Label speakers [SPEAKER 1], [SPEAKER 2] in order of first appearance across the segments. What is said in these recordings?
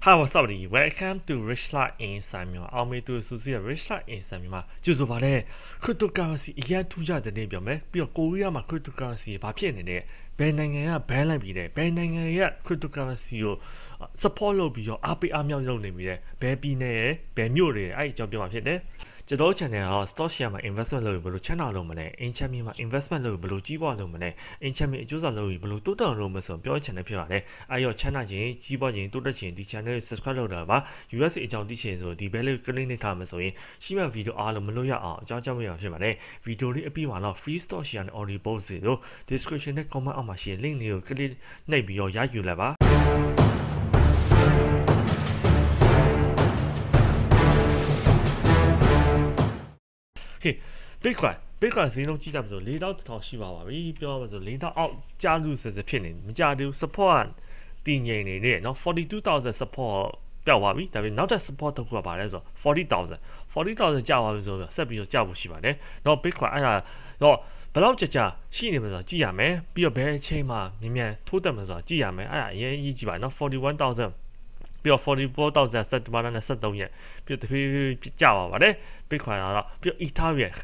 [SPEAKER 1] Hi, what's up, everybody? Welcome to Richlight Insight မြန်မာအောင်မေသူစုစည်းရ Richlight Insight မြန်မာကျူဆိုပါလေ Cryptocurrency အရင်ထူးခြားတဲ့နေ့ပြောမယ်ပြီးတော့ကိုရီးယားမှာ Cryptocurrency ဘာဖြစ်နေလဲဘယ်နိုင်ငံက ban လိုက်ပြီးတယ်ဘယ်နိုင်ငံရဲ့ Cryptocurrency ကို support လုပ်ပြီးတော့အားပေးအားမြောက်လုပ်နေပြီးတယ်ဘယ်ပြည်နယ်ဘယ်မြို့တွေအဲ့အကြောင်းပြောမှာဖြစ်တယ်ကျွန်တော် channel ဟာ stock share မှာ investment လုပ်ပြီးဘယ်လို channel လုပ်မလဲ income မှာ investment လုပ်ပြီးဘယ်လိုကြီးပွားလုပ်မလဲ income အကျိုးဆောင်လုပ်ပြီးဘယ်လိုတိုးတက်လုပ်မလဲဆိုပြော channel ဖြစ်ပါတယ်အဲ့ရော channel ချင်းကြီးပွားချင်းတိုးတက်ချင်းဒီ channel ကို subscribe လုပ်တာပါ US အကြောင်းသိချင်ဆိုဒီဘဲလေး click နဲ့ထားမယ်ဆိုရင်ရှိမဲ့ video အားလုံးမလို့ရအောင်အကြောင်းကြောင့်မရဖြစ်ပါတယ် video လေးအပြီးမှာတော့ free stock share နဲ့ audio post တွေကို description နဲ့ comment အောက်မှာရှိတဲ့ link လေးကို click နှိပ်ပြီးတော့ရယူလိုက်ပါBitcoin ဈေးနှုန်းကြီးတယ်ဆို4000ရှိပါပြီပြောရမှာဆို4000အောက်ကြားလို့စဖြစ်နေမကြသေးဘူး support တည်ငြိမ်နေတယ်เนาะ42000 support ပျောက်သွားပြီဒါပေမဲ့နောက်ထပ် support တစ်ခုကပါတယ်ဆို40000ကြာသွားပြီဆိုတော့ဆက်ပြီးတော့ကြာဖို့ရှိပါတယ်เนาะ Bitcoin အဲ့ဒါတော့ဘယ်လောက်ကြာရှိနေမှာဆိုတော့ကြည့်ရမယ်ပြီးတော့ဘယ်အချိန်မှာမြန်ထိုးတက်မှာဆိုတော့ကြည့်ရမယ်အဲ့ဒါအရင်ကြီးကြည့်ပါเนาะ41000ပြီးတော့44,000 September နဲ့73ရက်ပြီးတော့တဖြည်းဖြည်းကျသွားပါတယ် Bitcoin ကတော့ပြီးတော့ Ethereum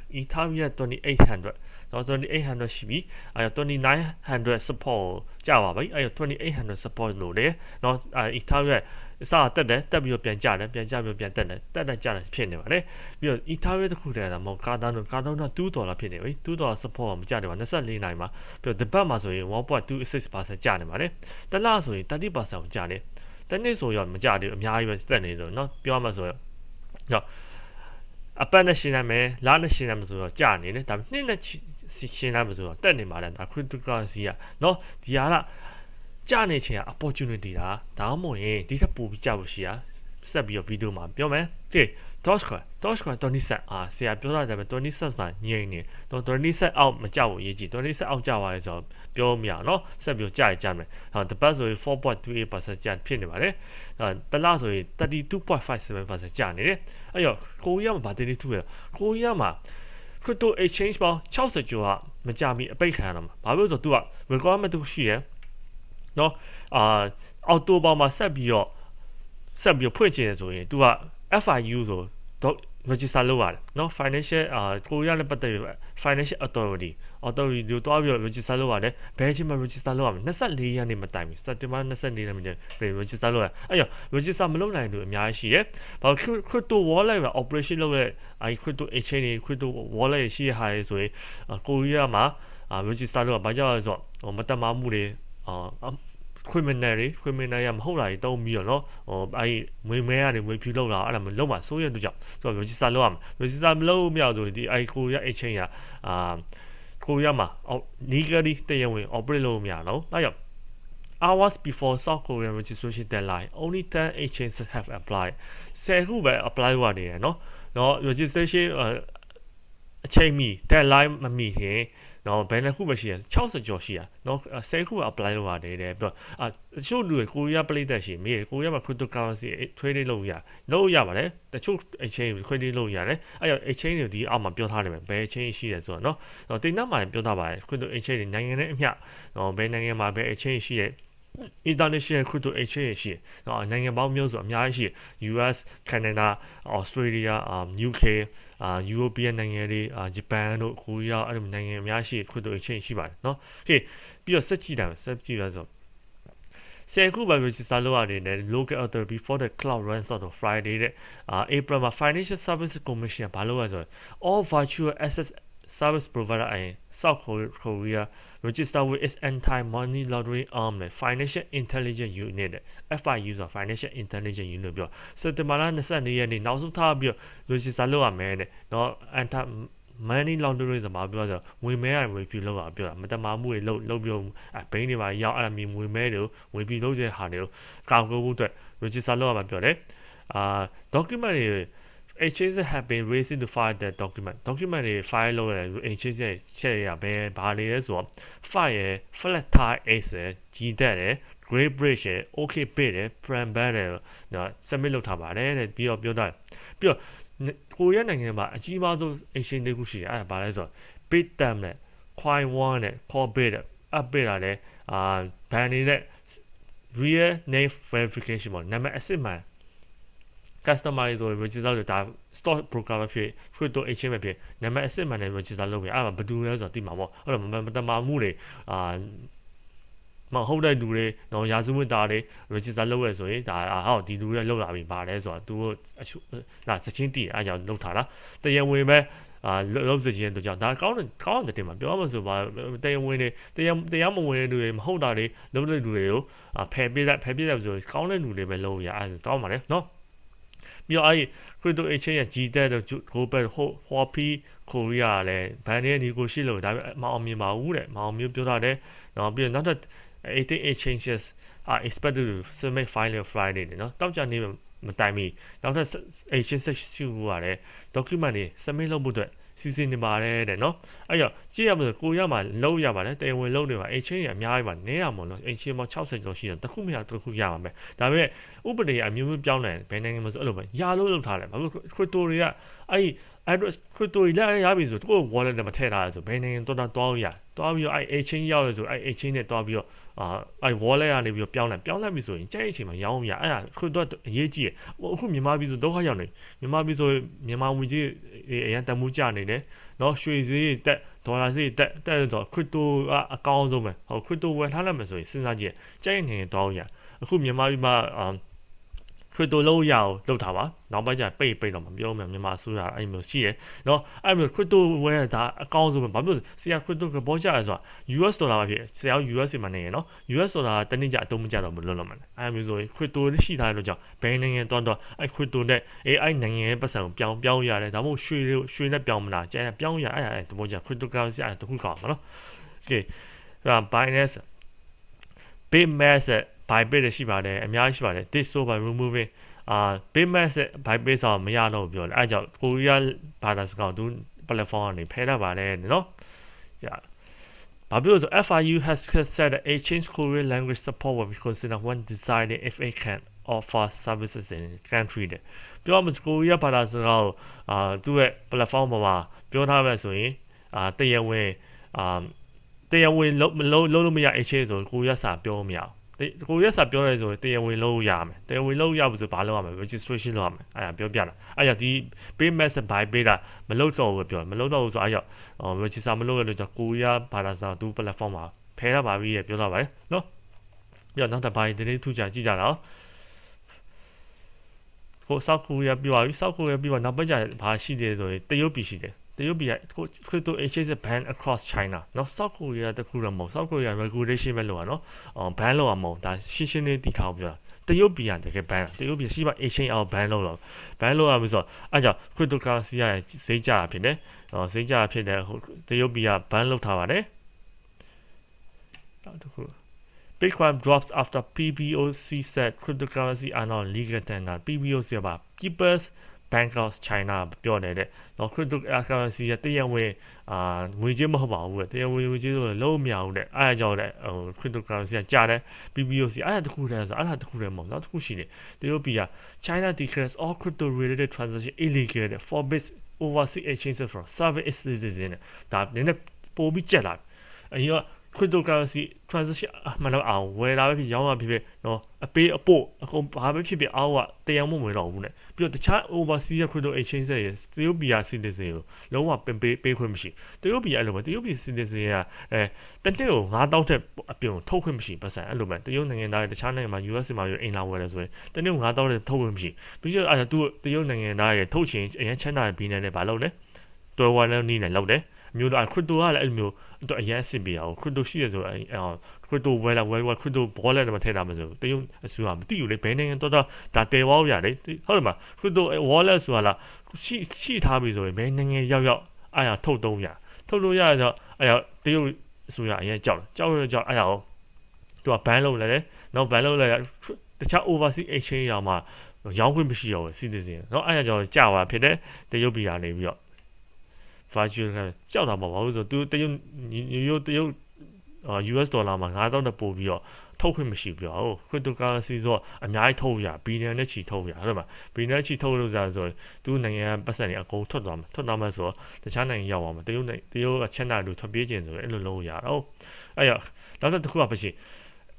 [SPEAKER 1] 2800တော့2800ရှိပြီအဲ့တော့2900 support ကျပါပြီအဲ့တော့2800 support လို့လေနော်Ethereum အစတက်တယ်တက်ပြီးတော့ပြန်ကျတယ်ပြန်ကျပြီးပြန်တက်တယ်ကျတယ်ဖြစ်နေပါတယ်ပြီးတော့ Ethereum တခုတည်းတော့မဟုတ်Cardano တော့$2ဖြစ်နေပြီ$2 support မကျတယ်ပါ24နိုင်မှာပြီးတော့ဒီဘက်မှာဆိုရင် 1.26% ကျနေပါတယ်တစ်လဆိုရင်30%ကျတယ်တနေ့ဆိုရောမကြသေးဘူးအများကြီးပဲတက်နေလို့เนาะပြောရမှာဆိုတော့အပတ်နဲ့ရှင်းရမယ်လနဲ့ရှင်းရမယ်ဆိုတော့ကြာနေတယ်ဒါပေမဲ့နှစ်နဲ့ရှင်းရမယ်ဆိုတော့တက်နေမှာလဲဒါ cryptocurrency ကเนาะဒီဟာကကြာနေချင်က opportunity ဒါမှမဟုတ်ရင်ဒီထက်ပိုပြီးကြာဖို့ရှိတာဆက်ပြီးတော့ဗီဒီယိုမှာပြောမယ်ကဲ Dogecoin 20 cent ဆရာပြောတာဒါပေမဲ့20 cent မှာညင်နေတော့20 cent အောက်မကြောက်ဘူးအရေးကြီး20 cent အောက်ကျသွားရဲဆိုတော့ပြောမရเนาะဆက်ပြီးကြရမယ်တပတ်ဆိုရင် 4.28% ကျဖြစ်နေပါတယ်တလဆိုရင် 32.57% ကျနေတယ်အဲ့တော့ကိုရီးယားမှာဗာတင်းလေးထူရကိုရီးယားမှာ crypto exchange ပေါင်း60ကျော်ကမကြမီအပိတ်ခံရတော့မှာဘာလို့ဆိုတော့ तू က requirement တူရှိရเนาะအော်တိုဘောင်မှာဆက်ပြီးဖွင့်ချင်တယ်ဆိုရင် तू က FIU ဆိုတော့ register လုပ်ရတယ်เนาะ financial ကိုရီးယားနဲ့ပတ်သက်ပြီး financial authority တို့တွားပြီး register လုပ်ရတယ်ဘယ်အချိန်မှာ register လုပ်ရမလဲ24ရက်နေ့မတိုင်ဘူး September 24ရက်နေ့ register လုပ်ရအဲ့တော့ register မလုပ်နိုင်လို့အများကြီးရှိတယ်ဘာ crypto wallet မှာ operation လုပ်တဲ့crypto exchange တွေ crypto wallet ရှိရဟာတွေဆိုရင်ကိုရီးယားမှာregister လုပ်ရဘာကြောင့်လဲဆိုတော့မတမာမှုတွေcriminal ရမဟုတ်တာတွေတုံးပြီးတော့เนาะအဲ့မွေမဲရတယ်မွေဖြူလောက်တာအဲ့ဒါမလုံးပါစိုးရတူကြောင့်ဆိုတော့ register လုပ်ရမယ် register မလုပ်မရဆိုဒီအဲ့ကိုရီးယား exchange ကကိုရီးယားမှာ legally တရားဝင် operate လုပ်မရတော့အဲ့ကြောင့် hours before South Korean registration deadline only 10 exchanges have applied 10ခုပဲ apply လုပ်ရတယ်เนาะ registration အချိန်မီ deadline မမီခင်နော်ဘယ်နှခုပဲရှိရ60ကျော်ရှိရနော်10ခု apply လုပ်ရတယ်တဲ့ပြီးတော့တချို့လူတွေကိုရီးယား play တက်ရှိမြေကိုရီးယားမှာ cryptocurrency trading လုပ်ရပါတယ်တချို့ exchange trading လုပ်ရတယ်အဲ့တော့ exchange တွေဒီအောက်မှာပြောထားတယ်ပဲဘယ် exchange ရှိတယ်ဆိုတော့နော်တင်နောက်မှာပြောထားပါတယ် crypto exchange တွေနိုင်ငံနဲ့အမျှနော်ဘယ်နိုင်ငံမှာဘယ် exchange ရှိရဲ့ international crypto exchange ရှိနော်နိုင်ငံပေါင်းမျိုးဆိုအများကြီးရှိ US Canada Australia UK European နိုင်ငံတွေဂျပန်တို့ကိုရီးယားအဲ့လိုနိုင်ငံအများရှိ crypto exchange ရှိပါတယ်နော်โอเคပြီးတော့ဆက်ကြည့်ရဆို10ခုပဲ register လုပ်ရတယ် local authority before the cloud runs out on Friday တဲ့ April မှာ Financial Services Commission ဘာလုပ်ရဆို all virtual access service provider in South Korea register with its anti-money laundering arm နဲ့ Financial Intelligence Unit FIU ဆို Financial Intelligence Unit ပြောစက်တင်ဘာလ24ရက်နေ့နောက်ဆုံးထားပြီး register လုပ်ရမယ်တဲ့เนาะ anti-money laundering ဆိုမှာပြောဆိုငွေမဲရပြလုပ်တာပြောတာမတမာမှုတွေလုပ်ပြီးဘိန်းတွေပါရောက်အဲ့လိုငွေမဲတွေငွေပြလုပ်တဲ့ဟာတွေကိုကောက်ကိုဖို့အတွက် register လုပ်ရမှာပြောတယ်document တွေexchanges have been raising to file the document တွေ file လုပ်ရတယ် exchange ချက်ရပဲဘာတွေလဲဆိုတော့ file flat tire ace GDAT Great Bridge OK Bit Prambad နော် submit လုပ်ထားပါတယ်တဲ့ပြီးတော့ပြောတာပြီးတော့ကိုရီးယားနိုင်ငံမှာအကြီးမားဆုံး exchange တွေခုရှိတယ်အဲ့ဒါဘာလဲဆိုတော့ Bitam နဲ့ Coin1 နဲ့ Coinbit Upbit ရတယ်ဘန်နေတဲ့ real name verification ပေါ့နာမည်အစစ်မှန် customer ဆို register လို့ဒါ stock broker ပဲဖြစ် crypto exchange ပဲဖြစ်နာမည်အစစ်မှန်နဲ့ register လုပ်ရအဲ့မှာဘယ်သူလဲဆိုတော့သိမှာပေါ့အဲ့တော့မတမာမှုတွေမဟုတ်တဲ့လူတွေတော့ရာဇဝတ်သားတွေ register လုပ်ရဆိုရင်ဒါဟောဒီလူတွေလောက်လာပြီပါလဲဆိုတော့သူတို့ဒါစချင်းတည်အားကြောင့်လောက်ထားတာတရားဝင်ပဲလောက်စချင်းတို့ကြောင့်ဒါကောင်းတဲ့တင်မှာပြောမှဆိုပါတရားဝင်တွေတရားမဝင်တဲ့လူတွေမဟုတ်တာတွေလုံးတဲ့လူတွေကိုဖယ်ပေးလိုက်ဆိုကောင်းတဲ့လူတွေပဲလုပ်ရအဲ့ဒါတောင်းပါလေနော်ပြီးတော့အဲ့ crypto exchange ရဲ့ GTED တို့ Global Huobi Korea လည်းဘန်ရဲ့ဒီကိုရှိလို့ဒါပေမဲ့မအောင်မြင်ပါဘူးတဲ့မအောင်မြင်ပြောတာတဲ့နော်ပြီးတော့နောက်ထပ်18 exchanges are expected to submit final Friday နော်တောက်ကြနေမတိုင်မီနောက်ထပ် exchange ရှိဘူးပါတယ် document တွေ submit လုပ်ဖို့အတွက်စီစဉ်နေပါတယ်တဲ့နော်အဲ့တော့ကြည့်ရမလို့ကိုရမှာလုံးရပါတယ်တရားဝင်လုံးတွေမှာ exchange ရအများကြီးပါနည်းရမလို့ exchange ပေါင်း60ကျော်ရှိတယ်တစ်ခုမရတစ်ခုရမှာပဲဒါပေမဲ့ဥပဒေအမျိုးမျိုးပြောင်းတယ်ဘယ်နိုင်ငံမှာဆိုအဲ့လိုပဲရလို့လုပ်ထားတယ်ဘာလို့ crypto တွေကအဲ့ address crypto တွေလည်းရပြီဆိုကို wallet နဲ့မထည့်ထားရဆိုဘယ်နိုင်ငံတော့တောင်းရတောင်းပြီးတော့အဲ့ exchange ရောက်ရဆိုအဲ့ exchange နဲ့တောင်းပြီးတော့အဲ့ wallet ကနေပြီးတော့ပြောင်းလိုက်ပြီဆိုရင်ကြိုက်အချိန်မှာရောင်းရအဲ့ဒါ crypto အရေးကြီးတယ်အခုမြန်မာပြည်ဆိုဒုက္ခရောက်နေမြန်မာပြည်ဆိုမြန်မာငွေကြီးအရင်တမှုကြနေတယ်နော်ရွှေစည်းတက်ဒေါ်လာစည်းတက်ဆို crypto အကောင်းဆုံးပဲဟို crypto ဝယ်ထားလိုက်မယ်ဆိုရင်စဉ်းစားကြည့်ကြိုက်နေတောင်းရအခုမြန်မာပြည်မှာcrypto လုံးရအောင်လုပ်ထားပါနောက်ပိုင်းကျပိတ်တော့မပြောမှမြန်မာဆိုရအဲ့မျိုးရှိတယ်เนาะအဲ့မျိုး crypto ဝယ်တာအကောင်းဆုံးပဲဘာလို့ဆရာ crypto ကပေါ်ကြရဆိုတာ US ဒေါ်လာပဲဖြစ်ဆရာ US မှာနေရเนาะ US ဒေါ်လာတနည်းကြအတုံးမကြတော့ဘူးလုံးလုံးမှအဲ့မျိုးဆိုရင် crypto ရှိထားတဲ့လို့ကြောင့်ဘယ်နိုင်ငံတော့အဲ့ crypto နဲ့အဲ့နိုင်ငံရဲ့ပတ်စံကိုပြောင်းရတယ်ဒါမှမဟုတ်ရွှေနဲ့ပြောင်းမလားကျန်ပြောင်းရအဲ့တဘောကြ cryptocurrency အဲ့တခုကောင်းမှာเนาะ okay Binance Bitmask Bybit ရှိပါတယ်အများကြီးရှိပါတယ် this so by removing Bitmask Bybit ဆိုမရတော့ပြောတယ်အဲကြောင့်ကိုရီးယားဘာသာစကားသူ platform ကနေဖယ်ထားပါတယ်နော်ဘာဖြစ်လို့ဆို FIU has said that exchange Korean language support will be considered when deciding if it can offer services in country တဲ့ပြောမှကိုရီးယားဘာသာစကားကိုသူ့ရဲ့ platform ပေါ်မှာပြောထားမယ်ဆိုရင်တရားဝင်လုံးမရ exchange ဆိုကိုရီးယားစာပြောမရကိုရီးယားစာပြောရဲဆိုတရားဝင်လုံးရမယ်တရားဝင်လုံးရဖို့ဆိုဘာလုပ်ရမလဲ registration လုပ်ရမယ်အဲ့ဒါပြောပြတာအဲ့ဒါဒီ Bitmask Bybit ကမလုပ်တော့ဘူးပြောမလုပ်တော့ဘူးဆိုအဲ့တော့ register မလုပ်ရလို့ကြောင့်ကိုရီးယားဘာသာစာသူ platform မှာဖယ်ရပါပြီပြောတော့ပါတယ်နော်ပြီးတော့နောက်တစ်ပိုင်းဒီနေ့ထူးခြားကြည့်ကြတာကို South Korea ပြောပါပြီ South Korea ပြီးတော့နောက်ပိုင်းကျဘာရှိတယ်ဆိုရင်တရုတ်ပြည်ရှိတယ်တရုတ်ပြည်က crypto exchange ban across China เนาะ South Korea တခုတော့မဟုတ် South Korea regulation ပဲလုပ်ရเนาะban လုပ်ရမဟုတ်ဒါရှင်းနေတီထားပြောတာတရုတ်ပြည်ကတကယ် ban တရုတ်ပြည်ရှိမှ exchange အောင် ban လုပ်ရမယ်ဆိုတော့အဲ့ကြောင့် cryptocurrency ရဲ့ဈေးကျဖြစ်တယ်ဈေးကျဖြစ်တယ်တရုတ်ပြည်က ban လုပ်ထားပါတယ်နောက်တစ်ခု Bitcoin drops after PBOC said cryptocurrency are not legal tender PBOC ပါ People's Bank of China ပြောနေတဲ့တော့ cryptocurrency ရဲ့တရားဝင်ငွေကြေးမဟုတ်ပါဘူးတရားဝင်ငွေကြေးဆိုလုံးမရဘူးတဲ့အားကြောင့်တဲ့cryptocurrency ကကြားတယ် PBOC အဲ့ဒါတခုတည်းဆိုအဲ့ဒါတခုတည်းမဟုတ်နောက်တစ်ခုရှိတယ်တရုတ်ပြည်က China declares all crypto related transaction illegal forbids overseas exchanges from serving its citizens ဒါနည်းနည်းပိုပြီးကြက်လာအရင်ကcryptocurrency transaction မှန်တော့အောင်ဝယ်လာပဲဖြစ်ရောင်းတာဖြစ်နော်အပေးအပို့အကုန်ဘာပဲဖြစ်အောက်ကတရားမဝင်တော့ဘူးနဲ့ပြီးတော့တခြား overseas crypto exchange ရဲ့တရုတ်ပြည် citizen ကိုလုံးဝပေးခွင့်မရှိတရုတ်ပြည်အဲ့လိုပဲတရုတ်ပြည် citizen ကတနေ့ကို9000ထက်အပြင်ထုတ်ခွင့်မရှိပတ်စံအဲ့လိုပဲတရုတ်နိုင်ငံသားတခြားနိုင်ငံမှာ US မှာရောအိမ်လာဝယ်တယ်ဆိုရင်တနေ့ကို9000ထက်ထုတ်ခွင့်မရှိပြီးတော့အဲ့ဒါသူတရုတ်နိုင်ငံသားရဲ့ထုတ်ချင်အရင်ချမ်းသာတဲ့ပြည်နယ်နဲ့ဘာလုပ်လဲတွဲဝါနဲ့နေနဲ့လုပ်တယ်မျိုးတော့ crypto ကလည်းအဲ့မျိုးတော့အရင်စစ်ပြအောင် crypto ရှိရဆိုcrypto ဝယ် crypto wallet မှာထည့်ထားမှာဆိုတရုတ်အစိုးရမသိဘူးလေဘယ်နိုင်ငံတော့ဒါတဲဝါရတယ်ဟုတ်တယ်မ crypto wallet ဆိုတာလားရှိထားပြီဆိုရင်ဘယ်နိုင်ငံရောက်အဲ့ဒါထုတ်လို့ရဆိုအဲ့ဒါတရုတ်အစိုးရအရင်ကြောက်အဲ့ဒါကိုသူက ban လုပ်လိုက်တယ်နောက် ban လုပ်လိုက်တခြား overseas exchange ရောမှာရောင်းခွင့်မရှိတော့ဘူး citizen เนาะအဲ့ဒါကြောင့်ကြာသွားဖြစ်တယ်တရုတ်ပြည်ကနေပြီးတော့ virtual ကြောက်တာပေါ့ဘာလို့ဆိုသူတရုတ် US ဒေါ်လာမှာ9000တပို့ပြီးတော့ထုတ်ခွင့်မရှိဘူးဟုတ် cryptocurrency ဆိုအများကြီးထုတ်ရဘီလီယံနဲ့ချီထုတ်ရဟုတ်မှာဘီလီယံနဲ့ချီထုတ်လို့ဆိုသူနိုင်ငံပတ်စံတွေအကုန်ထွက်သွားမှာဆိုတော့တခြားနိုင်ငံရောက်အောင်တရုတ်ကချမ်းသာလို့ထွက်ပြေးခြင်းဆိုရင်အဲ့လိုလုပ်ရအောင်အဲ့ရနောက်တစ်ခုကဖြစ်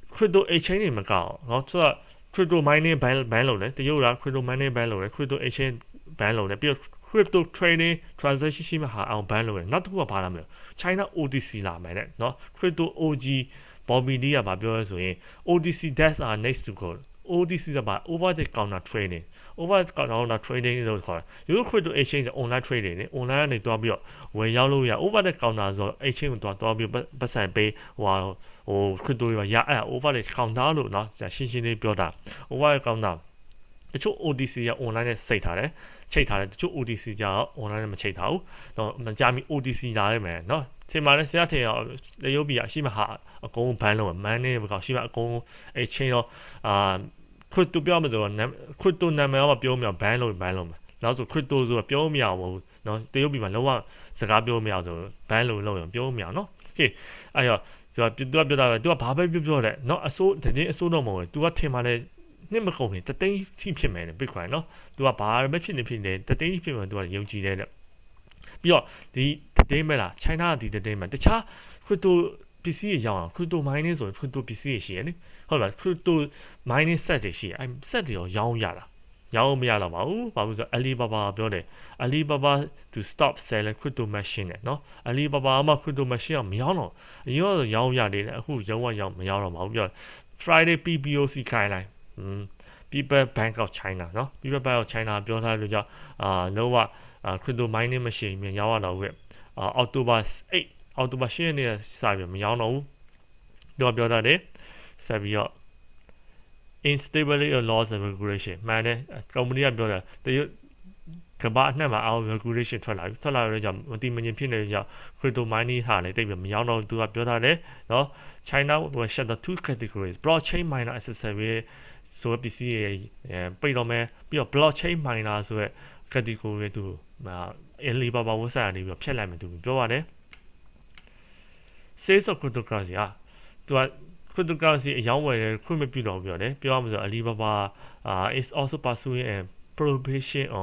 [SPEAKER 1] crypto exchange တွေမကောက်เนาะဆိုတော့ crypto mining ban လုပ်တယ်တရုတ်က crypto mining ban လုပ်တယ် crypto exchange ban လုပ်တယ်ပြီးတော့ crypto trading transaction ရှိမှဟာအောင် ban လုပ်တယ်နောက်တစ်ခုကဘာလာမလဲ China OTC လာမယ်တဲ့เนาะ crypto OG Bobby Lee ကဘာပြောလဲဆိုရင် OTC desks are next to go OTC ကဘာ over the counter trading over the counter trading လို့ခေါ်တယ်ရိုး crypto exchange online trading နဲ့ online ကနေတွားပြီးတော့ဝယ်ရောက်လို့ရ over the counter ဆိုတော့ exchange ကိုတွားပြီးပတ်စံပေးဟို crypto တွေရအဲ့ over the counter လို့เนาะရှင်းလေးပြောတာ over the counter တချို့ OTC က online နဲ့စိတ်ထားတယ်ချိတ်ထားတယ်တချို့ OTC ကြတော့ online နဲ့မချိတ်ထားဘူးတော့မကြမီ OTC လာရမယ်เนาะဒီမှာလည်းဆရာထင်အောင်လေရုပ်ပြီးရှိမှဟာအကုန်ဘန်လုံးမန်းနေမကောက်ရှိမှအကုန် exchange ရောcrypto ပြောမှဆိုတော့ crypto နာမည်ကပြောမရဘန်လုံးနောက်ဆို crypto ဆိုတော့ပြောမရဘူးเนาะတရုတ်ပြည်မှာလုံးဝစကားပြောမရဆိုဘန်လုံးရင်ပြောမရเนาะဟေးအဲ့တော့သူကပြောတာသူကဘာပဲပြောတယ်เนาะအစိုးတော့မဟုတ်ဘူးသူကထင်မှလည်းနှစ်မကုန်ရင်တသိန်းထိဖြစ်မယ် Bitcoin เนาะသူကဘာပဲဖြစ်နေတသိန်းဖြစ်မှသူကယုံကြည်တယ်တဲ့ပြီးတော့ဒီတည်မဲလား China ကဒီတည်မဲတခြား crypto ပစ္စည်းတွေရောင်းအောင် crypto mining ဆိုရင် crypto ပစ္စည်းတွေရှိရလေဟုတ်လား crypto mining set တွေရှိအဲ set တွေရောင်းရတာရောင်းမရတော့ပါဘူးဘာလို့ဆို Alibaba ပြောတယ် Alibaba to stop selling crypto machine နဲ့เนาะ Alibaba မှာ crypto machine ကမရောင်းတော့အရင်ကရောင်းရတယ်အခုရောင်းမရောင်းတော့ပါဘူးပြော Friday PBOC ခိုင်းလိုက်People Bank of China เนาะ People Bank of China ပြောထားလို့ကြောင့်လုံးဝcrypto mining machine မြန်ရောင်းရတော့ခဲ့October 8ရက်နေ့စပြီးမရောင်းတော့ဘူးတော့ပြောထားတယ်ဆက်ပြီးတော့ instability or loss of regulation မှန်တယ် company ကပြောတာတရုတ်ကမ္ဘာအနှံ့မှာအောင် regulation ထွက်လာတော့ကြောင့်မတိမငြိမ်ဖြစ်နေတဲ့ကြောင့် crypto mining ဟာလည်းတိတ်ပြီးမရောင်းတော့သူကပြောထားတယ်เนาะ China will shut the two categories blockchain miner accessory ဆိုပစ္စည်းပိတ်တော့မယ်ပြီးတော့ blockchain miner ဆိုတဲ့ category သူAlibaba ဝက်ဆိုက်ကနေပြီးဖြတ်လိုက်မယ်သူပြောပါတယ် sales of cryptocurrency သူက cryptocurrency အရောင်းဝယ်ခွင့်မပြုတော့ဘူးပြောတယ်ပြောရမှာဆို Alibaba is also pursuing a prohibition on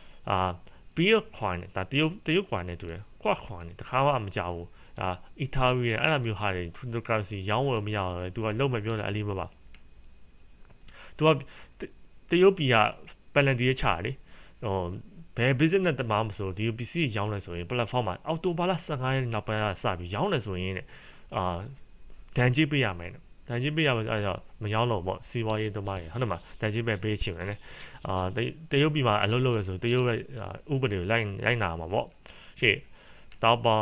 [SPEAKER 1] Bitcoin ဒါတရုတ်ကွာနေတူတယ်ခွာခွာနေတခါမှမကြောက်ဘူးEthereum အဲ့လိုမျိုးဟာတွေ cryptocurrency ရောင်းဝယ်မရတော့သူကလုံးမပြောတယ် Alibaba သူကတရုတ်ပြည်က penalty ချတယ်ဘယ် business တမမဆိုဒီ PC ရောင်းလဲဆိုရင် platform မှာအော်တိုဘာလ15ရက်နောက်ပိုင်းကစပြီးရောင်းလဲဆိုရင်ဒဏ်ကြေးပေးရမယ်ဒဏ်ကြေးပေးရမယ်အဲ့တော့မရောင်းတော့ပေါ့စီးပွားရေးသမားတွေဟုတ်တယ်မဒဏ်ကြေးပဲပေးချင်တယ်လေတရုတ်ပြည်မှာအလုပ်လုပ်ရဆိုတရုတ်ရဲ့ဥပဒေကိုလိုက်နာမှာပေါ့ရှေ့တောက်ပါ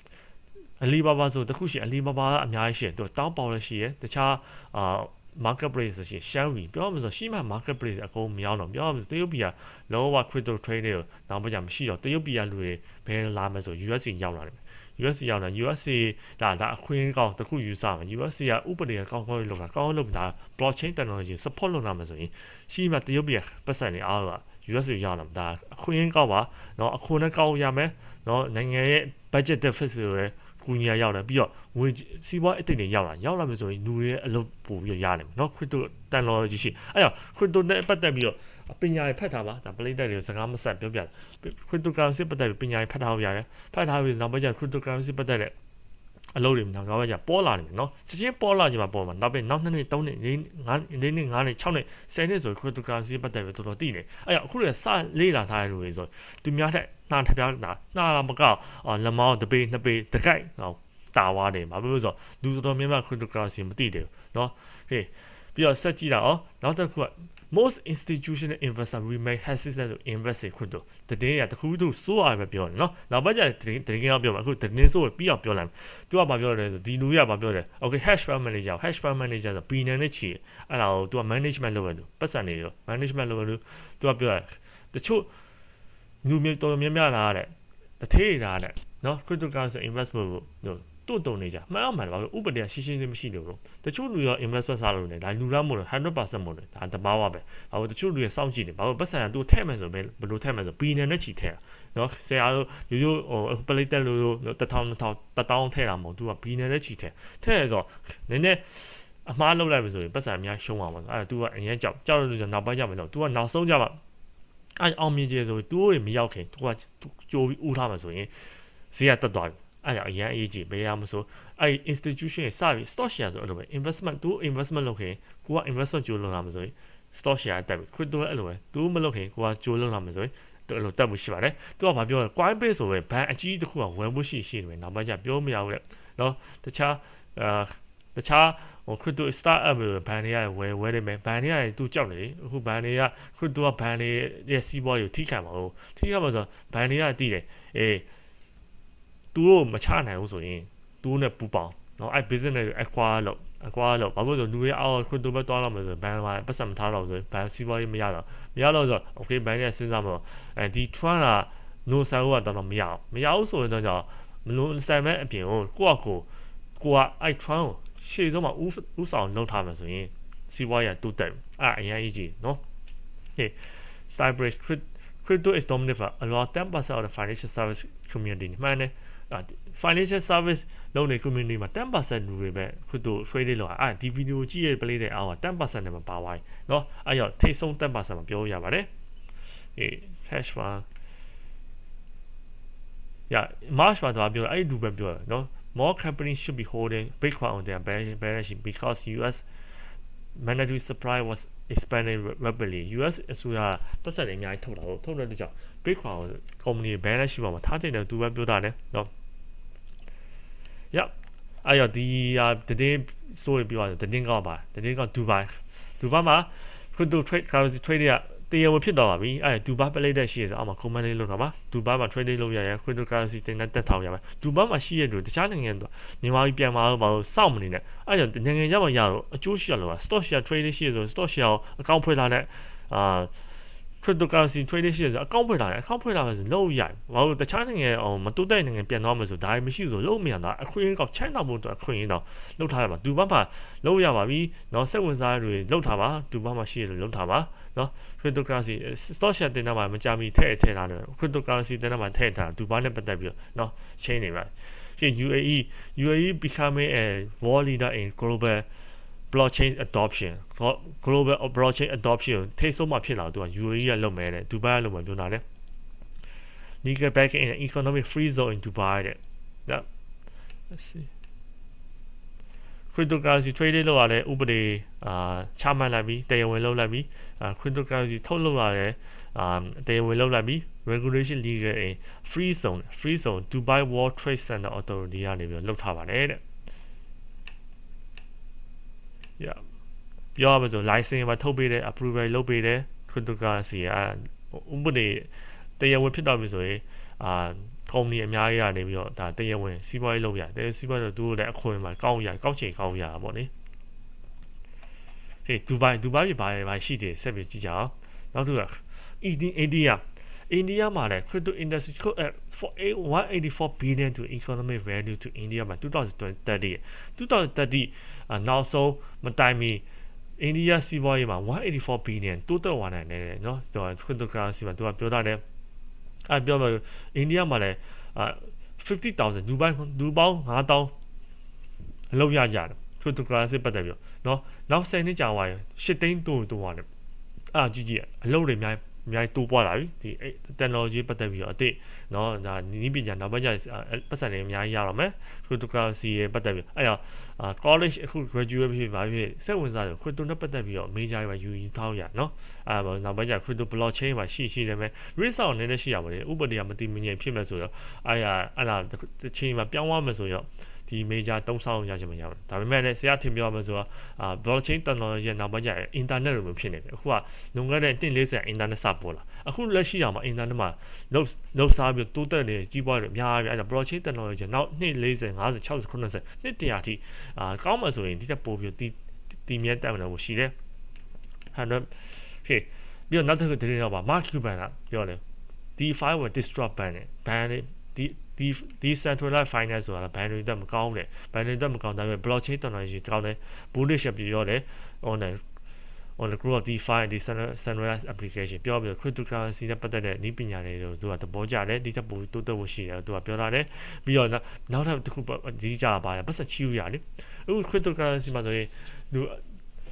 [SPEAKER 1] Alibaba ဆိုတခုရှိAlibabaကအများကြီးရှိတယ်သူတောက်ပေါလည်းရှိတယ်တခြားmarketplace ရှိရှမ်းပြည်ပြောမှဆိုရှိမှ marketplace အကုန်မရောက်တော့ပြောမှဆိုတရုတ်ပြည်ကလောက crypto trade တွေကိုနောက်ပိုင်းကျမရှိတော့တရုတ်ပြည်ကလူတွေဘယ်လာမယ်ဆို USC ရောက်လာတယ် USC ရောက်လာ USC ဒါအခွင့်အကောင်းတခုယူစားမယ် USC ကဥပဒေကောင်းလုပ်တာကောင်းလုပ်တာ blockchain technology support လုပ်လာမယ်ဆိုရင်ရှိမှတရုတ်ပြည်ပတ်စံနေအားက USC ရောက်လာဒါအခွင့်အကောင်းပါเนาะအခွင့်အကောင်းရမယ်เนาะနိုင်ငံရဲ့ budget deficit ဆိုရယ်ကူညီရရောက်တယ်ပြီးတော့ငွေစီးပွားအတိတ်တွေရောက်လာမယ်ဆိုရင်လူတွေရဲ့အလုပ်ပို့ပြီးရတယ်เนาะ crypto technology ရှိအဲ့တော့ crypto နဲ့ပတ်သက်ပြီးတော့ပညာတွေဖတ်ထားပါဒါပလိတ်တွေစကားမဆက်ပြောပြတယ် cryptocurrency ပတ်သက်ပြီးပညာတွေဖတ်ထားလို့ရတယ်ဖတ်ထားပြီးနောက်ပိုင်းကျ cryptocurrency ပတ်သက်တဲ့အလုပ်တွေနောက်ပိုင်းကျပေါ်လာတယ်เนาะစချင်းပေါ်လာကြမှာပေါ်မှာနောက်ပြီးနောက်2နှစ်3နှစ်4နှစ်5နှစ်6နှစ်10နှစ်ဆို cryptocurrency ပတ်သက်ပြီးတော်တော်သိနေအဲ့တော့အခုလည်းစလေးလာထားရလို့ဆိုသူများတဲ့နှာထပြားနှာမကောက်လမောင်းတပေးနှစ်ပေးတကိုက်တာဝါတယ်ဘာဖြစ်လို့ဆိုလူတော်တော်များများ cryptocurrency မသိတယ်เนาะဟေးပြီးတော့ဆက်ကြည့်တာနောက်တစ်ခုကmost institutional investors remain hesitant to invest in crypto တကယ်ရတခုသူစိုးရပဲပြောတယ်နော်နောက်ပိုင်းကျတကယ်ပြောမှာအခုတကယ်စိုးပြီးအောင်ပြောလိုက်သူကဘာပြောလဲဆိုဒီလူကြီးကဘာပြောလဲ okay hash fund manager ဆိုဘီနန်နဲ့ချီအဲ့ဒါကိုသူက management လုပ်ရတယ်ပတ်စံနေရော management လုပ်ရတယ်သူကပြောတယ်တချို့လူမျိုးတော်များများလာတဲ့တထေးလာတဲ့နော် cryptocurrency investment ကိုတုံနေကြမှန်အောင်မှန်ပါဥပဒေရှင်းလေးမရှိလို့တချို့လူရော investment စားလို့နေဒါလူလားမို့လို့ 100% မို့လို့ဒါတဘာဝပဲဘာလို့တချို့လူရစောင့်ကြည့်နေဘာလို့ပတ်စံကသူထည့်မယ်ဆိုဘယ်လိုထည့်မယ်ဆိုဘီနန်နဲ့ချီထည့်နော်ဆရာတို့ရိုးပလိတ်တက်လို့1000ထည့်တာမဟုတ်သူကဘီနန်နဲ့ချီထည့်ရဆိုနည်းနည်းအမှားလုပ်လိုက်ပြီဆိုရင်ပတ်စံအများရှုံးသွားမှာအဲ့ဒါ तू ကအရင်ကြောက်လို့နောက်ပိုင်းကြမယ်တော့ तू ကနောက်ဆုံးကြမှာအဲ့အောင်မြင်ကျေဆို तू တွေမရောက်ခင် तू ကကြိုးပြီးဦးထားမှာဆိုရင်ဈေးကတက်သွားပြီအဲ့ဒါအရင်အရေးကြီးဘယ်ရမဆိုအဲ့ institution ရဲ့စပြီး stock share ဆိုအဲ့လိုပဲ investment သူ investment လုပ်ခင်ကိုက investment ကြိုးလုပ်လာမှာဆိုရင် stock share တက်ပြီ crypto အဲ့လိုပဲသူမလုပ်ခင်ကိုကကြိုးလုပ်လာမှာဆိုရင်အဲ့လိုတက်မှုရှိပါတယ်သူကဘာပြောလဲ Coinbase ဆိုပဲဘဏ်အကြီးတစ်ခုကဝယ်မှုရှိတယ်နောက်ပိုင်းကျပြောမရဘူးတဲ့နော်တခြားcrypto startup ဘဏ်တွေကဝယ်နေမယ်ဘဏ်တွေကသူကြောက်နေတယ်အခုဘဏ်တွေက crypto ကဘဏ်တွေရဲ့စီးပွားရေးကိုထိခိုက်မှာလို့ထိခိုက်မှာဆိုဘဏ်တွေကတည်တယ်သူတို့မချနိုင်ဘူးဆိုရင်သူတို့နဲ့ပူပေါင်းနော်အဲ့ business နဲ့ acquire လုပ်ဘာလို့ဆိုလူတွေအော် crypto ပဲတွားလာမယ်ဆိုဘဏ်မှာပတ်စံမထားတော့ဆိုဘဏ်စီးပွားရေးမရတော့ဆို okay ဘဏ်ရဲ့စဉ်းစားမှာဒီ trend က no ဆိုင်ဟုတ်တော့မရဘူးဆိုရင်တော့မလို့ဆိုင်မဲ့အပြင်ကိုကိုကအဲ့ trend ကိုရှေ့ဆုံးမှာဥဆောင်လုပ်ထားမယ်ဆိုရင်စီးပွားရေးတူတက်အဲ့အရင်အကြီးနော်ဟေး Cybridge crypto is dominated by about 10% of the financial service community မှန်တယ် financial service လုပ်နေ community မှာ 10% လူတွေပဲ crypto trade လုပ်အဲ့ဒီ video ကြည့်ရပလေးတဲ့အောက် 10% နဲ့မပါပါဘူးเนาะအဲ့တော့ထိတ်ဆုံး 10% မှာပြောရပါတယ်hash fund March မှာတော့ပြောအဲ့လူပဲပြောเนาะmore companies should be holding Bitcoin on their balance sheet because US mandatory supply was expanding rapidly US အစိုးရပတ်စံတွေအများကြီးထုတ်တဲ့အတွက်ကြောင့် Bitcoin ကို company balance sheet မှာထားတဲ့သူပဲပြောတာလေเนาะအဲ့တော့ဒီတင်းဆိုရင်ပြောတယ်တင်းကောက်ပါတင်းကောက်ဒူဘိုင်မှာ crypto currency trade တွေကတရားဝင်ဖြစ်တော့ပါပြီအဲ့ဒူဘိုင်ပလေးတဲ့ရှိရဆိုအောက်မှာ comment လေးလုပ်တော့ပါဒူဘိုင်မှာ trade လုပ်ရရင် crypto currency တင်တဲ့တက်ထောင်ရမယ်ဒူဘိုင်မှာရှိရလို့တခြားနိုင်ငံတို့မြန်မာပြည်ပြန်มาတော့ဘာလို့စောင့်မနေနဲ့အဲ့ကြောင့်နိုင်ငံရမှာရတော့အကျိုးရှိရလို့ stock share trade ရှိရဆို stock share ကိုအကောင့်ဖွင့်လာတဲ့cryptocurrency trade ရှိရဆိုအကောင့်ဖွင့်လာမယ်ဆိုလုံးရဘာလို့တခြားနိုင်ငံမတူတဲ့နိုင်ငံပြန်သွားမယ်ဆိုဒါမရှိဆိုလုံးမရတော့အခွင့်အရေးကောက်ချိုင်းတော့ဖို့အတွက်အခွင့်အရေးတော့လောက်ထားရပါဒူဘိုင်မှာလုံးရပါပြီเนาะစိတ်ဝင်စားတွေလောက်ထားပါဒူဘိုင်မှာရှိရလို့လောက်ထားပါเนาะ cryptocurrency stock share တင်တာမှာမကြမီထည့်ထားတယ် cryptocurrency တင်တာမှာထည့်ထားဒူဘိုင်နဲ့ပတ်သက်ပြီးတော့เนาะ chain နေပါUAE becoming a world leader in global blockchain adoption global blockchain adoption ထိဆုံးမှဖြစ်လာတော့ UAE ကလုပ်မယ်တဲ့ဒူဘိုင်ကလုပ်မယ်ပြောတာတဲ့ legal back in an economic free zone in Dubai တဲ့ let's see cryptocurrency trade လုပ်ရတဲ့ဥပဒေချမှတ်လိုက်ပြီးတရားဝင်လုပ်လိုက်ပြီးcryptocurrency ထုတ်လုပ်ရတယ်တရားဝင်လုပ်လိုက်ပြီး regulation legal in free zone Dubai World Trade Center Authority ကနေပြီးလုပ်ထားပါတယ်တဲ့ပြောရမလို့ license မှာထုတ်ပေးတဲ့ approval လုပ်ပေးတဲ့ cryptocurrency ဥပဒေတရားဝင်ဖြစ်တော့ပြီဆိုရင်ကုမ္ပဏီအများကြီးကနေပြီးတော့ဒါတရားဝင်စီးပွားရေးလုပ်ရတယ်စီးပွားရေးတော့သူတို့လည်းအခွင့်မှာကောက်ချိန်ကောက်ရတာပေါ့လေဟေးဒူဘိုင်ပြဘာရှိတယ်ဆက်ပြီးကြည့်ကြအောင်နောက်တစ်ခုIndia မှာလည်း crypto industry for 184 billion to economic value to India မှာ2030နောက်ဆုံးမတိုင်မီအိန္ဒိယစီးပွားရေးမှာ184 billion တိုးတက်သွားနိုင်တယ်เนาะဆိုတော့ cryptocurrency မှာသူကပြောတာတယ်ပြောမယ်အိန္ဒိယမှာလည်း50,000လူပေါင်း5000အလုပ်ရကြတယ် cryptocurrency ပတ်သက်ပြီးเนาะနောက်10နှစ်ကြာသွားရင်8သိန်းတိုးသွားတယ်ကြီးအလုပ်တွေအများတိုးပွားလာပြီဒီ technology ပတ်သက်ပြီးတော့အတိเนาะဒါနည်းပညာနောက်ပိုင်းကျပတ်စံတွေအများကြီးရတော့မယ် cryptocurrency ရဲ့ပတ်သက်ပြီးအဲ့တော့college အခု graduate ဖြစ်ပါဖြစ်စိတ်ဝင်စားတယ် crypto နဲ့ပတ်သက်ပြီးတော့ major တွေယူထောက်ရเนาะနောက်ပိုင်းကျ crypto blockchain မှာရှိတယ်မယ် risk အောင်နည်းနည်းရှိရပါတယ်ဥပဒေကမတည်မငြိမ်ဖြစ်မဲ့ဆိုတော့အဲ့ဒါတစ်ချိန်မှာပြောင်းသွားမယ်ဆိုတော့ဒီ major တုံးဆောင်ရချင်မရဘူးဒါပေမဲ့လည်းဆရာထင်ပြောမယ်ဆိုတော့blockchain technology နောက်ပိုင်းကျ internet လိုမျိုးဖြစ်နေတယ်အခုကလွန်ခဲ့တဲ့140 internet စပေါ်လာအခုလက်ရှိအောင်မှာ internet မှာလောက်စားပြီးတိုးတက်နေကြီးပွားတယ်အများကြီးအဲ့ဒါ blockchain technology နောက်240 50 60 90နှစ်တရာထိကောင်းမှဆိုရင်ဒီတက်ပို့ပြီးတီမြဲတက်မလို့ရှိတယ်100 okay ပြီးတော့နောက်တစ်ခုတကယ်တော့ပါ Mark Cuban ကပြောတယ် DeFi ကို disrupt ban ဒီ decentralized finance ဆိုတာဘယ်လိုတက်မကောင်းလဲဘယ်လိုတက်မကောင်းဒါပေမဲ့ blockchain technology တောင်းတယ် bullish ပြောတယ် on the growth of DeFi and decentralized application ပြောပြီး cryptocurrency နဲ့ပတ်သက်တဲ့နည်းပညာတွေကိုသူကသဘောကျတယ်ဒီတက်ပို့တိုးတက်ဖို့ရှိတယ်သူကပြောတာတယ်ပြီးတော့နောက်တစ်ခုဒီကြပါတယ်ပတ်စချီယူရတယ်အခု cryptocurrency မှာဆိုရင်သူ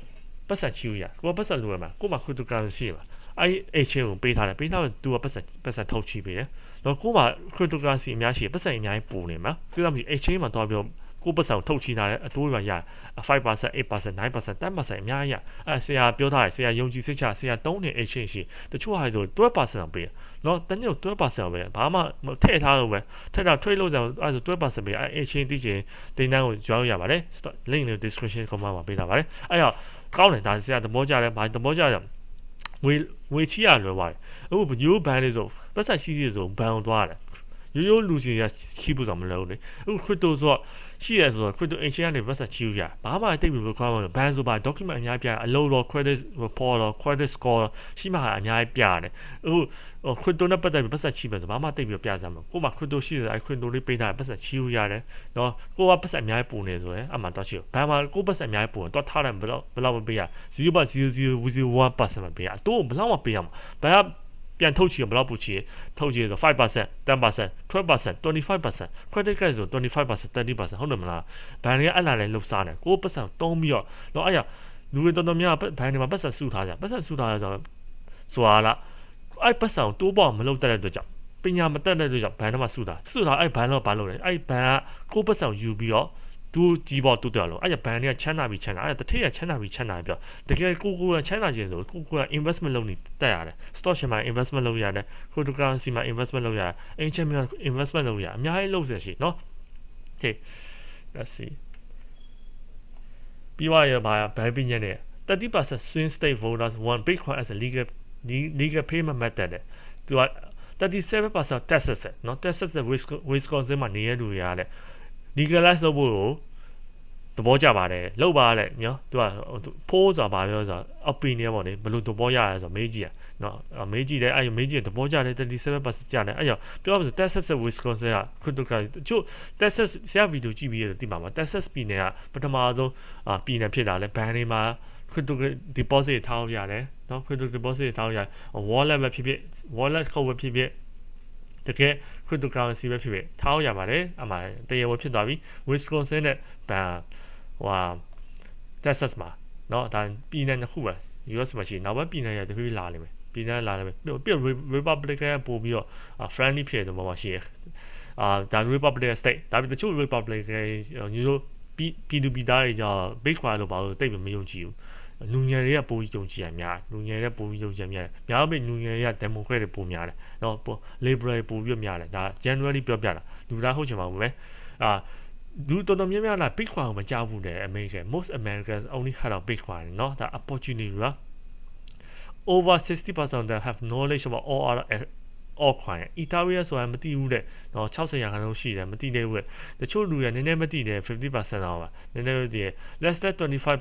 [SPEAKER 1] ပတ်စံချီရကိုပတ်စံလိုရမှာကိုမှ cryptocurrency မှာအဲ့ exchange ကိုပေးထားတယ်ပေးထားတော့သူကပတ်စံထုတ်ချီပေးတယ်တော့ကိုမှ cryptocurrency အများရှိပတ်စံအများကြီးပုံနေမှာသူကမှ exchange မှာတော့ပြောကိုပတ်စံထုတ်ချီထားတယ်အတိုးမှာရ 5% 8% 9% 10% အများကြီးအဲဆရာပြောထားတယ်ဆရာယုံကြည်စိတ်ချဆရာတုံးနေ exchange ရှိတချို့ဟာဆို12%ပေးနော်တနေ့12%ပဲဘာမှထည့်ထားလို့ပဲထည့်ထား trade လို့ဆိုအဲဆို12%ပေးအဲ exchange သိချင်တင်တန်းကို join ရပါတယ် link နဲ့ description comment မှာပေးထားပါတယ်အဲ့တော့ကောင်းတယ်ဒါဆရာသဘောကျတယ်ဘာသဘောကျတယ်ငွေချီရလွယ်ပါတယ်အခုဘရိုးဘန်လေးဆိုပတ်စံရှိစီဆိုဘန်အောင်သွားတယ်ရိုးလူစီရရှိဖို့ဆိုမလို့လေအခု crypto ဆိုတော့ရှိရဆိုတော့ crypto exchange ကနေပတ်စံချီရဘာမှတိတ်ပြီး requirement ဘန်ဆိုပါ document အများပြအလုပ်တော့ credit report တော့ credit score ရှိမှအများပြတယ်အခု crypto နဲ့ပတ်သက်ပြီးပတ်စံချီမယ်ဆိုဘာမှတိတ်ပြီးပြစမ်းမကိုမှ crypto ရှိတယ်အဲ crypto လေးပေးထားပတ်စံချီရတယ်နော်ကိုကပတ်စံအများပုံနေဆိုရင်အမှတော့ချီဘန်မှာကိုပတ်စံအများပုံတော့ထားတယ်ဘယ်လောက်မပေးရ 0.0001% မပေးရတော့ဘယ်လောက်မပေးရမှာဘန်ကပြန်ထုတ်ချီဘယ်လောက်ပူချီထုတ်ချီဆို 5% 10% 12% 25% credit card ဆို 25% 30% ဟုတ်တယ်မလားဘန်တွေကအဲ့လာလဲလှုပ်စားတယ်ကိုပတ်စံတုံးပြီးတော့အဲ့ရလူတွေတော်တော်များဘန်တွေမှာပတ်စံစုထားကြပတ်စံစုထားရဆိုဆိုတာလားအဲ့ပတ်စံတိုးပေါမလုပ်တတ်တဲ့အတွက်ကြောင့်ပညာမတတ်တဲ့အတွက်ကြောင့်ဘန်ထဲမှာစုထားအဲ့ဘန်တော့ဘာလုပ်လဲအဲ့ဘန်ကကိုပတ်စံယူပြီးတော့သူကြီးပေါ်တူတယ်လို့အဲ့ဘန်တွေကချမ်းသာပြီးချမ်းသာအဲ့တထည့်ရချမ်းသာပြီးချမ်းသာပြီးတော့တကယ်ကိုချမ်းသာခြင်းဆိုကိုက investment လုပ်နေတက်ရတယ် stock ရှင်မှာ investment လုပ်ရတယ် cryptocurrency မှာ investment လုပ်ရတယ် exchange မှာ investment လုပ်ရအများကြီးလုပ်ရရှိနော် okay let's see ပြီးသွားရပါဘယ်ပြင်းနေ30% swing state voters want Bitcoin as a legal payment method သူက37% Texas နော် Texas Wisconsin မှာနေရလူတွေရတယ်legalize လုပ်ဖို့ကိုသဘောကျပါတယ်လောက်ပါလေနော်သူကဖိုးဆိုတာဘာပြောဆို opinion ပေါ့လေဘယ်လိုသဘောရလဲဆိုမေးကြည့်ရနော်မေးကြည့်တယ်အဲ့မေးကြည့်သဘောကျတယ်37% ကျတယ်အဲ့တော့ပြောရမလို့ Texas Wisconsin က cryptocurrency တချို့ Texas ဆရာဗီဒီယိုကြည့်ပြီးတော့သိပါမှာ Texas ပြည်နယ်ကပထမဆုံးပြည်နယ်ဖြစ်တာလေဘန်တွေမှာ crypto deposit ထားလို့ရတယ်နော် crypto deposit ထားလို့ရ wallet ပဲဖြစ်ဖြစ် wallet ခုတ်ပဲဖြစ်ဖြစ်တကယ် cryptocurrency ပဲဖြစ်ဖြစ်ထားရပါတယ်အမှတရားဝင်ဖြစ်သွားပြီ Wisconsin နဲ့ဘန်Texas မှာเนาะဒါပြည်နယ်တစ်ခုပဲ US မှာရှိနောက်ဘက်ပြည်နယ်ရတခုလာလိမ့်မယ်ပြည်နယ်လာလိမ့်မယ်ပြီး Republican ပို့ပြီးတော့ friendly ဖြစ်တယ်မှာရှိတယ်ဒါ Republican state ဒါပေမဲ့တချို့ Republican ညို့ပြည်သားတွေကြောင့် Bitcoin လို့ပါလို့တိတ်မယုံကြည်ဘူးလူငယ်တွေကပိုယုံကြည်ရများလူငယ်တွေပိုယုံကြည်များများပြီလူငယ်တွေက Democrat တွေပိုများတယ်เนาะ Liberal ပိုပြီးများတယ်ဒါ Generally ပြောပြတာလူသားဟုတ်ချင်ပါဘူးပဲလူတော်တော်များများလား Bitcoin ကိုမကြောက်ဘူးတဲ့ American most Americans only heard of Bitcoin เนาะဒါ opportunity လား over 60% that have knowledge about all other altcoin Ethereum ဆိုတာမသိဘူးတဲ့เนาะ60%ရှိတယ်မသိသေးဘူးတချို့လူတွေနည်းနည်းမသိတယ် 50% လောက်ပါနည်းနည်းမသိတယ် less than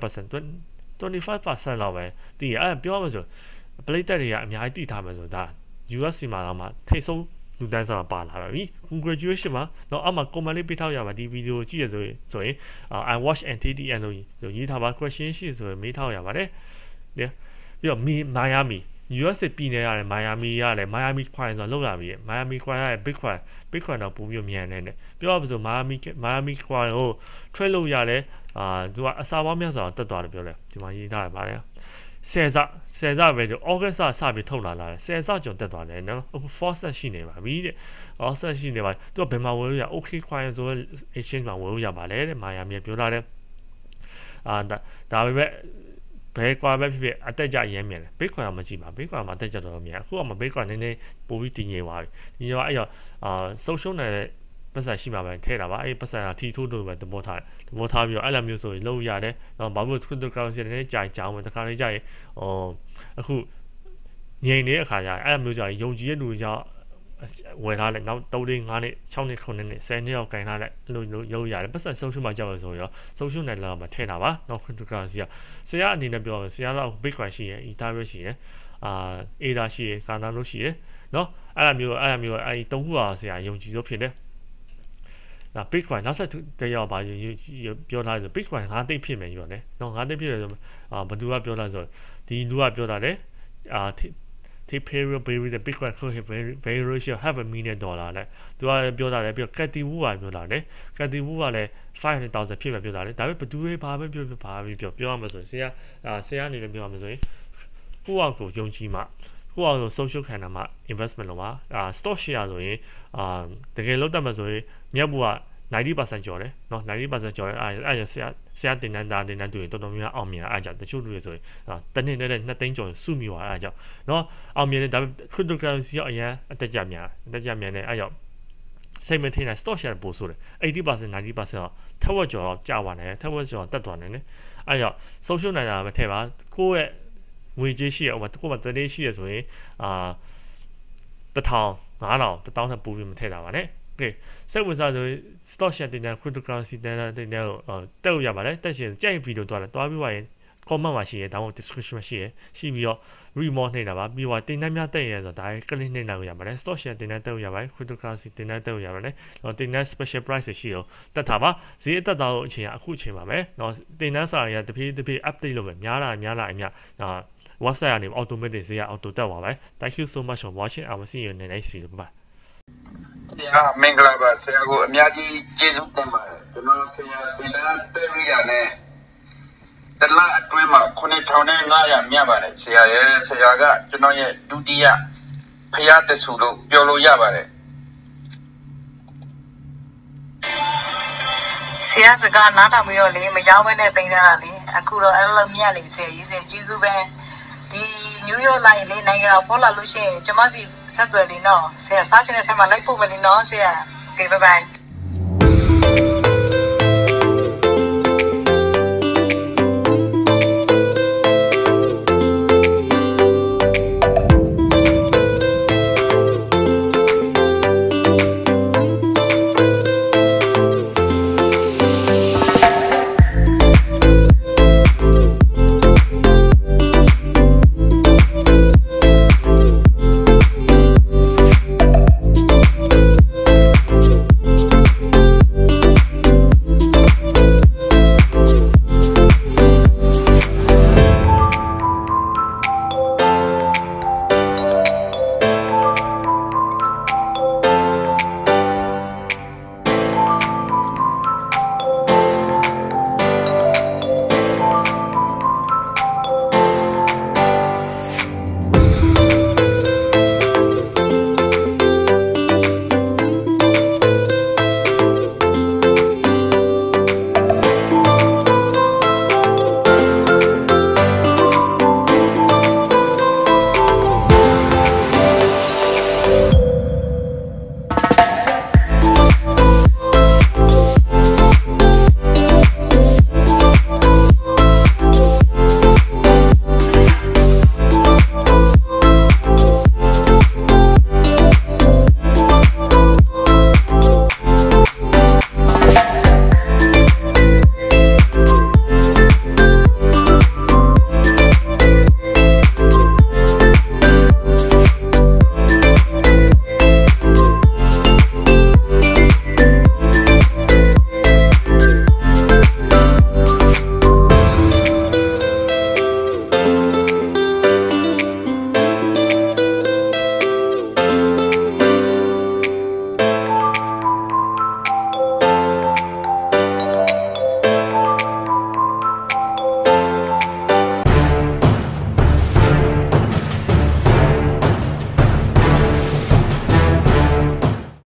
[SPEAKER 1] 25% လောက်ပဲသိရအဲ့ပြောမှဆိုပလိတ်တက်တွေကအများကြီးသိထားမှာဆိုဒါ US မှာတော့မှထိတ်ဆုံးလူတန်းစားပါလာပါပြီ congratulation ပါတော့အမှ comment လေးပေးထားရပါဒီဗီဒီယိုကြည့်ရဆိုရင်I watch NTDN လို့ရေးထားပါ question ရှိဆိုရင်မေးထားရပါတယ်ပြီးတော့ Miami US ပြည်နယ်ရတယ် Miami ရတယ် Miami coin ဆိုလောက်လာပြီ Miami coin ရတယ် Bitcoin တော့ပိုပြီးမြန်နေတယ်ပြောရမလို့ Miami coin ကို trade လုပ်ရတယ်သူကအစာပေါင်းများစွာတက်သွားတယ်ပြောလဲဒီမှာရေးထားရပါတယ်ဆယ်စပဲဩဂတ်စစပြီးထုတ်လာတယ်ဆယ်စကျော်တက်သွားတယ်နော်အခု force ရှိနေပါပြီတဲ့ force ရှိနေပါသူကဘယ်မှာဝယ်လို့ရ okay coin ဆိုတော့ exchange မှာဝယ်လို့ရပါတယ်တဲ့ Miami ပြောလာတယ်ဒါပေမဲ့ဘယ်ကွာပဲဖြစ်ဖြစ်အတက်ကြရမ်းမြန်တယ် Bitcoin ကမကြည့်ပါ Bitcoin မှာအတက်ကြတော့မြန်အခုကမှ Bitcoin နည်းနည်းပိုပြီးတည်ငြိမ်သွားပြီဒီရောအဲ့တော့social နဲ့ပတ်စံရှိမှာပဲထဲတာပါအဲ့ပတ်စံကထီထိုးလို့ပဲသဘောထားပြီးတော့အဲ့လိုမျိုးဆိုရင်လုပ်ရတယ်တော့ဘာလို့ cryptocurrency နဲ့ကြာအောင်တခါလေးကြာရင်အခုငြိမ်နေတဲ့အခါကျရင်အဲ့လိုမျိုးကြာရင်ယုံကြည်တဲ့လူတွေကြောင့်ဝယ်ထားလိုက်နောက်3 5နှစ်6နှစ်9နှစ်10နှစ်ရောက်ကင်ထားလိုက်လို့ရုပ်ရတယ်ပတ်စံ social မှာကြောက်ရဆိုရော social နဲ့လာမှာထည့်တာပါနောက် cryptocurrency ကဆရာအနေနဲ့ပြောရင်ဆရာတော့ Bitcoin ရှိရယ် Ethereum ရှိရယ်ADA ရှိရယ် Cardano ရှိရယ်နော်အဲ့လိုမျိုးအဲ့3ခုအောင်ဆရာယုံကြည်စိုးဖြစ်တယ်ဒါ Bitcoin နောက်ထပ်တရားပါပြောထားဆို Bitcoin 5သိန်းဖြစ်မယ်ပြောတယ်နော်5သိန်းဖြစ်တယ်ဆိုဘယ်သူကပြောတာဆိုဒီလူကပြောတာလေ take payroll baby the big one very ratio have $1 million 咧သူကပြောတာလေပြီးတော့ Cathy Wu ကပြောတာလေ Cathy Wu ကလည်း500,000ဖြစ်မှာပြောတာလေဒါပေမဲ့ဘယ်သူတွေဘာပဲပြောရမှာဆိုရင်ဆရာအနေနဲ့ပြောရမှာဆိုရင်ကိုယ့်အောက်ကိုယုံကြည်မှကိုယ့်အောက်ကို social ခံတာမှ investment လုပ်ပါstock share ဆိုရင်တကယ်လောက်တတ်မှာဆိုရင်မြတ်ဘူးက90% ကျော်တယ်เนาะ90% ကျော်တယ်အဲ့ဆရာတင်တန်းတူရင်တော်တော်များအောင်မြင်အားကြောင့်တချို့လူတွေဆိုရင်တနည်းနဲ့2သိန်းကျော်စုမိသွားအားကြောင့်เนาะအောင်မြင်တယ်ဒါပေမဲ့ cryptocurrency ရောအရင်အတက်ကြမြန်တယ်အဲ့ကြောင့်စိတ်မထိန်တဲ့ stock share ပို့ဆိုတယ် 80% 90% တော့ထက်ဝက်ကျော်တော့ကြာသွားတယ်ထက်ဝက်ကျော်တက်သွားတယ်အဲ့ကြောင့် social နိုင်တာပဲထည့်ပါကိုယ့်ရဲ့ငွေကြေးရှိရဥပမာကိုယ့်မှာတလေးရှိရဆိုရင်1000 5000 1000နဲ့ပို့ပြီးမထည့်တာပါနဲ့စိတ်ဝင်စားဆို stock share တင်တဲ့ cryptocurrency တင်တဲ့တက်လို့ရပါတယ်တက်ရှင်ကြိုက်ဗီဒီယိုတွားပြီးသွားရင် comment မှာရှိရဒါမှမဟုတ် description မှာရှိပြီးတော့ remove နေတာပါပြီးတော့တင်တဲ့များတက်ရဆိုဒါ click နေနိုင်လို့ရပါတယ် stock share တင်တဲ့တက်လို့ရပါတယ် cryptocurrency တင်တဲ့တက်လို့ရပါတယ်တော့တင်တဲ့ special price ရှိတော့တက်တာပါဈေးတက်တာကိုအချိန်အခုအချိန်ပါပဲတော့တင်တဲ့စာရတဖြည်း update လုပ်ပဲများလာအမြwebsite ကနေ automatic ဈေးက auto တက်သွားပါတယ် thank you so much for watching I will see you in the next video bye
[SPEAKER 2] ဆရာမင်္ဂလာပါဆရာကိုအများကြီးကျေးဇူးတင်ပါတယ်ကျွန်တော်ဆရာတင်တာတက်ရတဲ့တလအတွင်းမှာ9500မြတ်ပါတယ်ဆရာရဲ့ဆရာကကျွန်တော်ရဲ့ဒုတိယဖျားတဆူလို့ပြောလို့ရပါတယ်
[SPEAKER 3] ဆရာစကားနားထောင်ပြီးတော့လေမရောက်ဘဲနဲ့တင်တာလေအခုတော့အဲ့လိုမြတ်လေဆရာကြီးကျေးဇူးပဲဒီနယူးယောက်လိုက်လေနိုင်ငံကိုပေါ်လာလို့ရှိရင်ကျွန်မစီဆက်သွယ်နေတော့ဆရာစားချင်တဲ့ဆက်မှာလိုက်ပို့မယ်လေနော်ဆရာ Okay bye bye